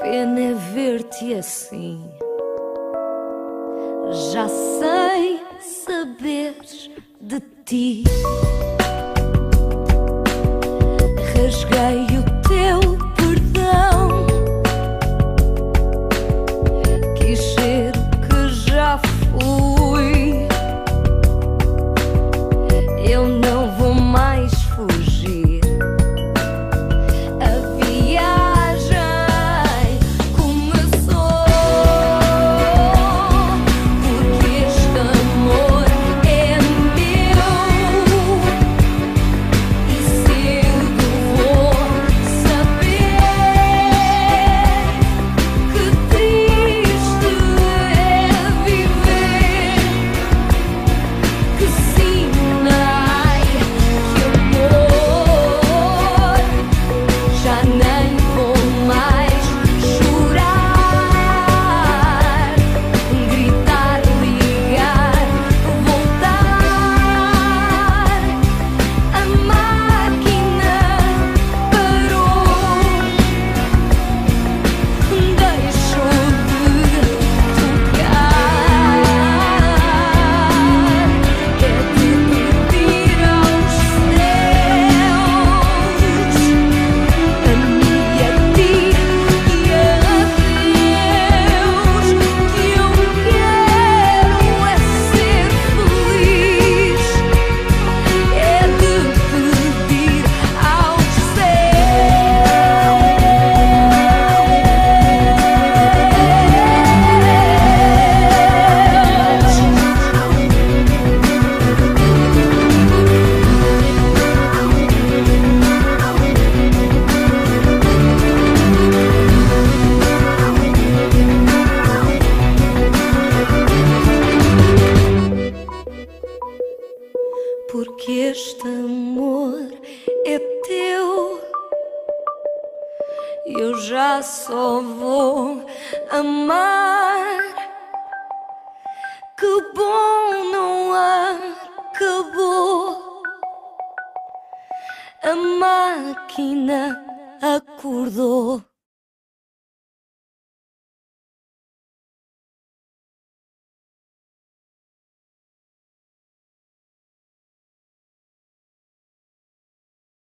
pena é ver-te assim. Já sei saberes de ti. Rasguei o teu perdão. Quis ser o que já fui. Eu não vou mais fugir. A viagem começou, porque este amor é meu e cedo vou saber que triste é viver, que sinai que amor já nem vou mais chorar, gritar, ligar, voltar. A máquina parou, deixou de tocar. É de pedir aos céus, a mim e a ti e a Deus, que eu quero é ser feliz. É de pedir aos céus. Porque este amor é teu, eu já só vou amar. Que bom, não acabou. A máquina acordou.